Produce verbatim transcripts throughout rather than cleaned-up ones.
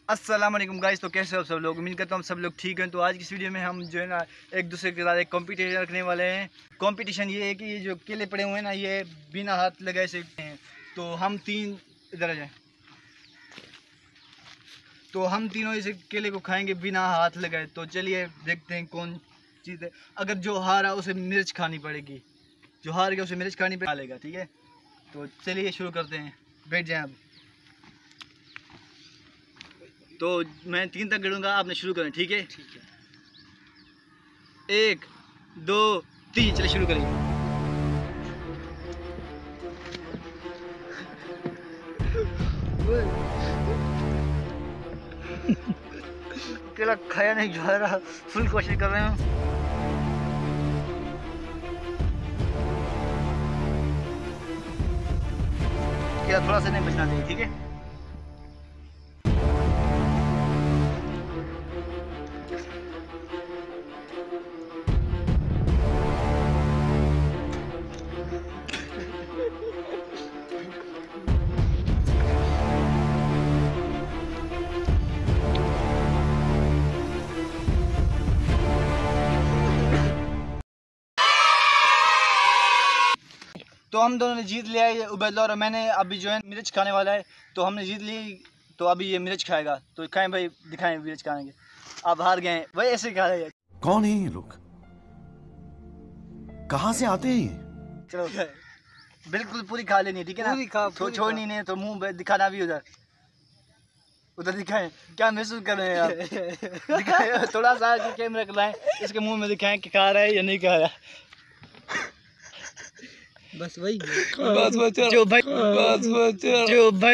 अस्सलाम वालेकुम गाइस। तो कैसे हो सब लोग? उम्मीद करता हूँ सब लोग ठीक हैं। तो आज की इस वीडियो में हम जो है ना एक दूसरे के साथ एक कंपटीशन रखने वाले हैं। कंपटीशन ये है कि ये जो केले पड़े हुए हैं ना, ये बिना हाथ लगाए सीखते हैं। तो हम तीन इधर आ जाएं, तो हम तीनों इस केले को खाएंगे बिना हाथ लगाए। तो चलिए देखते हैं कौन चीज़ है। अगर जो हारा उसे मिर्च खानी पड़ेगी, जो हार गया उसे मिर्च खानी पड़ेगा, ठीक है? तो चलिए शुरू करते हैं, बैठ जाएँ अब। तो मैं तीन तक गिनूंगा, आपने शुरू करें, ठीक है? ठीक है। एक, दो, तीन, चलिए शुरू करिए। केला खाया नहीं जा रहा, फुल कोशिश कर रहे हैं। केला थोड़ा सा नहीं बचना चाहिए, ठीक है? तो हम दोनों ने जीत लिया है, उबैदुल्लाह और मैंने। अभी जो है मिर्च खाने वाला है, तो हमने जीत ली। तो अभी ये मिर्च खाएगा, तो खाएं भाई, दिखाएं मिर्च खाएंगे। आप हार गए भाई, ऐसे खा रहे हैं। कौन है ये लोग, कहाँ से आते हैं? चलो बिल्कुल पूरी खा लेनी, ठीक है ना? पूरी खा, तो छोड़नी नहीं, तो मुंह दिखाना भी उधर उधर दिखाएं। क्या महसूस कर रहे हैं आप? दिखाएं थोड़ा सा कैमरा कराएं, इसके मुंह में दिखाएं कि खा रहा है या नहीं खा रहा है। बस वही बस बच्चा जो भाई बस बच्चा जो भाई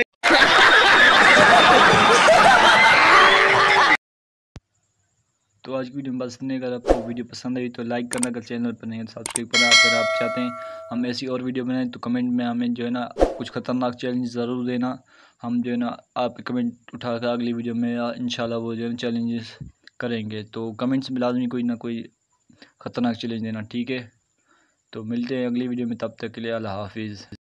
तो आज की वीडियो में बस इतने। अगर आपको वीडियो पसंद आई तो लाइक करना, अगर चैनल पर नहीं है तो सब्सक्राइब करना। अगर आप चाहते हैं हम ऐसी और वीडियो बनाएं तो कमेंट में हमें जो है ना कुछ ख़तरनाक चैलेंज ज़रूर देना। हम जो है ना आप कमेंट उठा कर अगली वीडियो में इंशाल्लाह वो जो है चैलेंजेस करेंगे। तो कमेंट्स में लाजमी कोई ना कोई ख़तरनाक चैलेंज देना, ठीक है? तो मिलते हैं अगली वीडियो में, तब तक के लिए अल्लाह हाफिज़।